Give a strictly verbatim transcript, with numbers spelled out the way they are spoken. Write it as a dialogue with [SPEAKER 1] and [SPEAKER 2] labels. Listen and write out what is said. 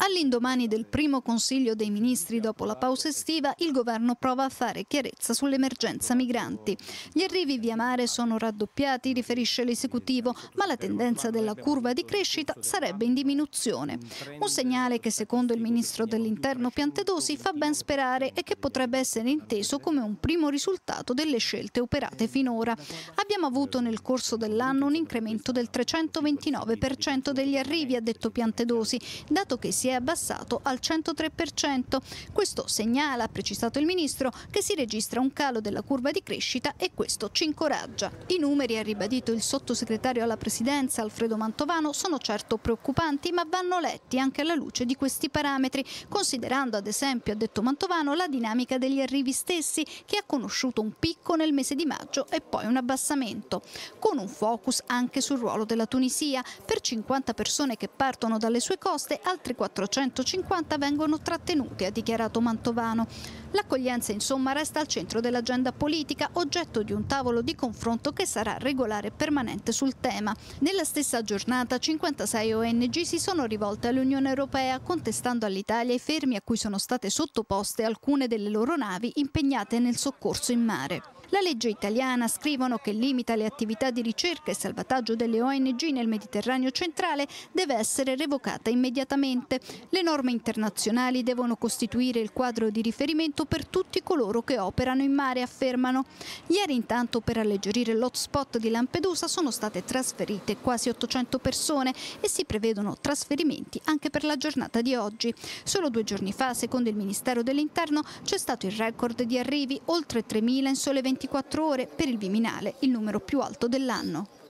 [SPEAKER 1] All'indomani del primo Consiglio dei Ministri dopo la pausa estiva, il governo prova a fare chiarezza sull'emergenza migranti. Gli arrivi via mare sono raddoppiati, riferisce l'esecutivo, ma la tendenza della curva di crescita sarebbe in diminuzione. Un segnale che secondo il ministro dell'Interno Piantedosi fa ben sperare e che potrebbe essere inteso come un primo risultato delle scelte operate finora. Abbiamo avuto nel corso dell'anno un incremento del trecentoventinove per cento degli arrivi, ha detto Piantedosi, dato che si è abbassato al centotré per cento. Questo segnala, ha precisato il ministro, che si registra un calo della curva di crescita e questo ci incoraggia. I numeri, ha ribadito il sottosegretario alla Presidenza Alfredo Mantovano, sono certo preoccupanti, ma vanno letti anche alla luce di questi parametri, considerando ad esempio, ha detto Mantovano, la dinamica degli arrivi stessi, che ha conosciuto un picco nel mese di maggio e poi un abbassamento, con un focus anche sul ruolo della Tunisia. Per cinquanta persone che partono dalle sue coste, altri quattrocentocinquanta vengono trattenuti, ha dichiarato Mantovano. L'accoglienza insomma resta al centro dell'agenda politica, oggetto di un tavolo di confronto che sarà regolare e permanente sul tema. Nella stessa giornata cinquantasei O N G si sono rivolte all'Unione Europea contestando all'Italia i fermi a cui sono state sottoposte alcune delle loro navi impegnate nel soccorso in mare. La legge italiana, scrivono, che limita le attività di ricerca e salvataggio delle O N G nel Mediterraneo centrale deve essere revocata immediatamente. Le norme internazionali devono costituire il quadro di riferimento per tutti coloro che operano in mare, affermano. Ieri intanto, per alleggerire l'hotspot di Lampedusa, sono state trasferite quasi ottocento persone e si prevedono trasferimenti anche per la giornata di oggi. Solo due giorni fa, secondo il Ministero dell'Interno, c'è stato il record di arrivi, oltre tremila in sole ventiquattro ore, per il Viminale, il numero più alto dell'anno.